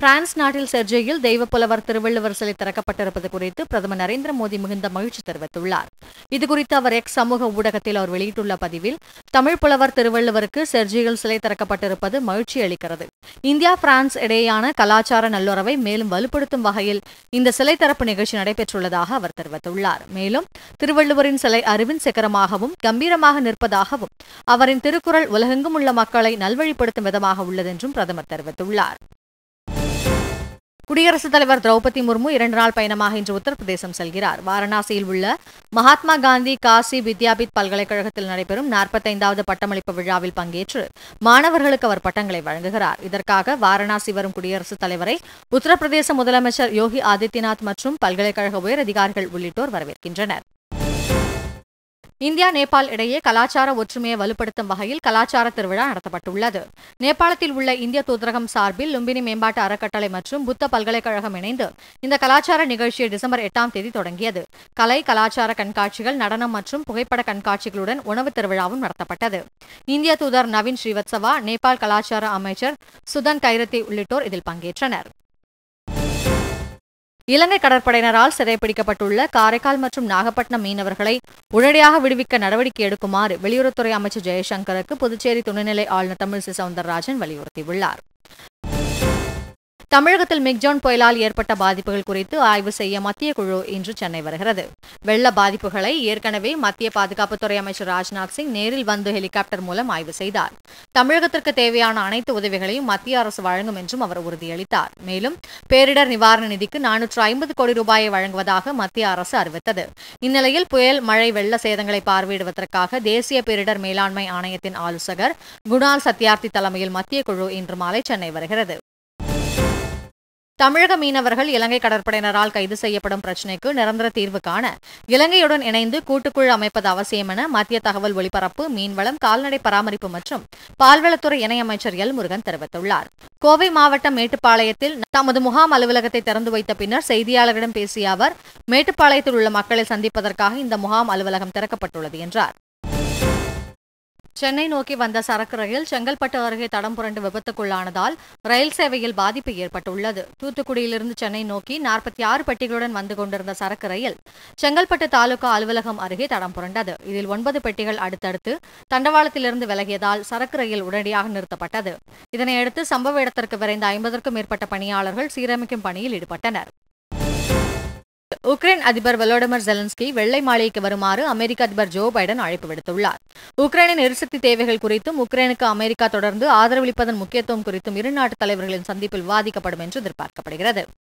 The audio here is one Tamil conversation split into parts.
பிரான்ஸ் நாட்டில் செர்ஜியில் தெய்வப்புலவர் திருவள்ளுவர் சிலை திறக்கப்பட்டிருப்பது குறித்து பிரதமர் நரேந்திர மோடி மிகுந்த மகிழ்ச்சி தெரிவித்துள்ளார். இதுகுறித்து அவர் எக்ஸ் சமூக ஊடகத்தில் அவர் வெளியிட்டுள்ள பதிவில், தமிழ் புலவர் திருவள்ளுவருக்கு செர்ஜியில் சிலை திறக்கப்பட்டிருப்பது மகிழ்ச்சி அளிக்கிறது. இந்தியா பிரான்ஸ் இடையேயான கலாச்சார நல்லுறவை மேலும் வலுப்படுத்தும் வகையில் இந்த சிலை திறப்பு நிகழ்ச்சி நடைபெற்றுள்ளதாக அவர் தெரிவித்துள்ளார். மேலும் திருவள்ளுவரின் சிலை அறிவின் சிகரமாகவும் கம்பீரமாக நிற்பதாகவும் அவரின் திருக்குறள் உலகெங்கும் உள்ள மக்களை நல்வழிப்படுத்தும் விதமாக உள்ளதென்றும் பிரதமர் தெரிவித்துள்ளார். குடியரசுத் தலைவர் திரௌபதி முர்மு 2 நாள் பயணமாக இன்று உத்தரப்பிரதேசம் செல்கிறார். வாரணாசியில் உள்ள மகாத்மா காந்தி காசி வித்யாபீத் பல்கலைக்கழகத்தில் நடைபெறும் 45வது பட்டமளிப்பு விழாவில் பங்கேற்று மாணவர்களுக்கு அவர் பட்டங்களை வழங்குகிறார். இதற்காக வாரணாசி வரும் குடியரசுத் தலைவரை உத்தரப்பிரதேச முதலமைச்சர் யோகி ஆதித்யநாத் மற்றும் பல்கலைக்கழக உயர் அதிகாரிகள் உள்ளிட்டோர் வரவேற்கின்றனர். இந்தியா நேபாள் இடையே கலாச்சார ஒற்றுமையை வலுப்படுத்தும் வகையில் கலாச்சார திருவிழா நடத்தப்பட்டுள்ளது. நேபாளத்தில் உள்ள இந்திய தூதரகம் சார்பில் லும்பினி மேம்பாட்டு அறக்கட்டளை மற்றும் புத்த பல்கலைக்கழகம் இணைந்து இந்த கலாச்சார நிகழ்ச்சியை டிசம்பர் 8ஆம் தேதி தொடங்கியது. கலை, கலாச்சார கண்காட்சிகள், நடனம் மற்றும் புகைப்பட கண்காட்சிகளுடன் உணவு திருவிழாவும் நடத்தப்பட்டது. இந்திய தூதர் நவீன் ஸ்ரீவத்சவா, நேபாள் கலாச்சார அமைச்சர் சுதன் கைரத்தி உள்ளிட்டோர் இதில் பங்கேற்றனர். இலங்கை கடற்படையினரால் சிறைப்பிடிக்கப்பட்டுள்ள காரைக்கால் மற்றும் நாகப்பட்டினம் மீனவர்களை உடனடியாக விடுவிக்க நடவடிக்கை எடுக்குமாறு வெளியுறவுத்துறை அமைச்சர் ஜெயசங்கருக்கு புதுச்சேரி துணைநிலை ஆளுநர் தமிழிசை சவுந்தரராஜன் வலியுறுத்தியுள்ளார். தமிழகத்தில் மிக்ஜான் புயலால் ஏற்பட்ட பாதிப்புகள் குறித்து ஆய்வு செய்ய மத்திய குழு இன்று சென்னை வருகிறது. வெள்ள பாதிப்புகளை ஏற்கனவே மத்திய பாதுகாப்புத்துறை அமைச்சர் ராஜ்நாத் சிங் நேரில் வந்து ஹெலிகாப்டர் மூலம் ஆய்வு செய்தார். தமிழகத்திற்கு தேவையான அனைத்து உதவிகளையும் மத்திய அரசு வழங்கும் என்றும் அவர் உறுதியளித்தார். மேலும் பேரிடர் நிவாரண நிதிக்கு 450 கோடி ரூபாயை வழங்குவதாக மத்திய அரசு அறிவித்தது. இந்நிலையில் புயல், மழை, வெள்ள சேதங்களை பார்வையிடுவதற்காக தேசிய பேரிடர் மேலாண்மை ஆணையத்தின் ஆலோசகர் குணால் சத்யார்த்தி தலைமையில் மத்திய குழு இன்று மாலை சென்னை வருகிறது. தமிழக மீனவர்கள் இலங்கை கடற்படையினரால் கைது செய்யப்படும் பிரச்சினைக்கு நிரந்தர தீர்வு காண இலங்கையுடன் இணைந்து கூட்டுக்குழு அமைப்பது அவசியம் என மத்திய தகவல் ஒலிபரப்பு, மீன்வளம், கால்நடை பராமரிப்பு மற்றும் பால்வளத்துறை இணையமைச்சர் எல் முருகன் தெரிவித்துள்ளார். கோவை மாவட்டம் மேட்டுப்பாளையத்தில் தமது முகாம் அலுவலகத்தை திறந்து வைத்த பின்னர் செய்தியாளர்களிடம் பேசிய அவர், மேட்டுப்பாளையத்தில் உள்ள மக்களை சந்திப்பதற்காக இந்த முகாம் அலுவலகம் திறக்கப்பட்டுள்ளது என்றார். சென்னை நோக்கி வந்த சரக்கு ரயில் செங்கல்பட்டு அருகே தடம் புரண்டு விபத்துக்குள்ளானதால் ரயில் சேவையில் பாதிப்பு ஏற்பட்டுள்ளது. தூத்துக்குடியிலிருந்து சென்னை நோக்கி 46 பெட்டிகளுடன் வந்து கொண்டிருந்த சரக்கு ரயில் செங்கல்பட்டு தாலுகா அலுவலகம் அருகே தடம் புரண்டது. இதில் 9 பெட்டிகள் அடுத்தடுத்து தண்டவாளத்திலிருந்து விலகியதால் சரக்கு ரயில் உடனடியாக நிறுத்தப்பட்டது. இதனையடுத்து சம்பவ இடத்திற்கு விரைந்த 50க்கும் மேற்பட்ட பணியாளர்கள் சீரமைக்கும் பணியில் ஈடுபட்டனர். உக்ரைன் அதிபர் வொலோடிமிர் ஜெலன்ஸ்கி வெள்ளை மாளிகைக்கு வருமாறு அமெரிக்க அதிபர் ஜோ பைடன் அழைப்பு விடுத்துள்ளார். உக்ரைனின் எரிசக்தி தேவைகள் குறித்தும் உக்ரைனுக்கு அமெரிக்கா தொடர்ந்து ஆதரவளிப்பதன் முக்கியத்துவம் குறித்தும் இரு நாட்டு தலைவர்களின் சந்திப்பில் விவாதிக்கப்படும் என்று எதிர்பார்க்கப்படுகிறது.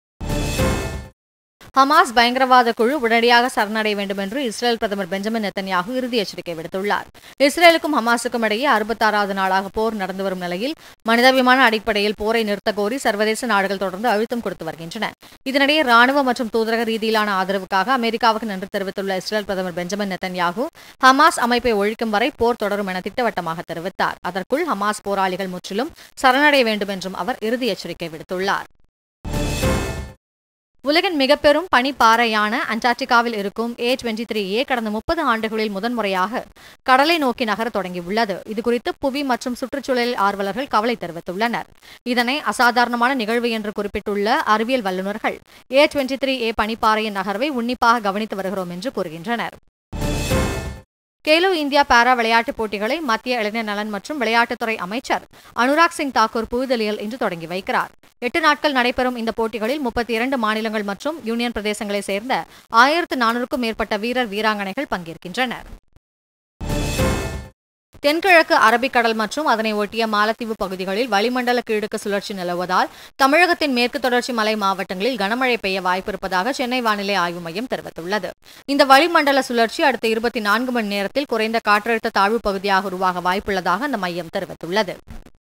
ஹமாஸ் பயங்கரவாத குழு உடனடியாக சரணடைய வேண்டும் என்று இஸ்ரேல் பிரதமர் பெஞ்சமின் நெத்தன்யாகு இறுதி எச்சரிக்கை விடுத்துள்ளார். இஸ்ரேலுக்கும் ஹமாஸுக்கும் இடையே 66வது நாளாக போர் நடந்து வரும் நிலையில் மனிதாபிமான அடிப்படையில் போரை நிறுத்த கோரி சர்வதேச நாடுகள் தொடர்ந்து அழுத்தம் கொடுத்து வருகின்றன. இதனிடையே ராணுவ மற்றும் தூதரக ரீதியிலான ஆதரவுக்காக அமெரிக்காவுக்கு நன்றி தெரிவித்துள்ள இஸ்ரேல் பிரதமர் பெஞ்சமின் நெத்தன்யாகு ஹமாஸ் அமைப்பை ஒழிக்கும் வரை போர் தொடரும் என திட்டவட்டமாக தெரிவித்தார். அதற்குள் ஹமாஸ் போராளிகள் முற்றிலும் சரணடைய வேண்டும் என்றும் அவர் இறுதி எச்சரிக்கை விடுத்துள்ளார். உலகின் மிகப்பெரும் பனிப்பாறையான அண்டார்டிகாவில் இருக்கும் A23A கடந்த 30 ஆண்டுகளில் முதன்முறையாக கடலை நோக்கி நகர தொடங்கியுள்ளது. இதுகுறித்து புவி மற்றும் சுற்றுச்சூழல் ஆர்வலர்கள் கவலை தெரிவித்துள்ளனர். இதனை அசாதாரணமான நிகழ்வு என்று குறிப்பிட்டுள்ள அறிவியல் வல்லுநர்கள் A23A பனிப்பாறையின் நகர்வை உன்னிப்பாக கவனித்து வருகிறோம் என்று கூறுகின்றனர். கேலோ இந்தியா பாரா விளையாட்டுப் போட்டிகளை மத்திய இளைஞர் நலன் மற்றும் விளையாட்டுத்துறை அமைச்சர் அனுராக் சிங் தாக்கூர் புதுதில்லியில் இன்று தொடங்கி வைக்கிறார். 8 நாட்கள் நடைபெறும் இந்த போட்டிகளில் 32 மாநிலங்கள் மற்றும் யூனியன் பிரதேசங்களைச் சேர்ந்த 1400க்கும் மேற்பட்ட வீரர் வீராங்கனைகள் பங்கேற்கின்றனர். தென்கிழக்கு அரபிக்கடல் மற்றும் அதனை ஒட்டிய மாலத்தீவு பகுதிகளில் வளிமண்டல கீழடுக்கு சுழற்சி நிலவுவதால் தமிழகத்தின் மேற்கு தொடர்ச்சி மலை மாவட்டங்களில் கனமழை பெய்ய வாய்ப்பிருப்பதாக சென்னை வானிலை ஆய்வு மையம் தெரிவித்துள்ளது. இந்த வளிமண்டல சுழற்சி அடுத்த 24 மணி நேரத்தில் குறைந்த காற்றழுத்த தாழ்வு பகுதியாக உருவாக வாய்ப்புள்ளதாக அந்த மையம் தெரிவித்துள்ளது.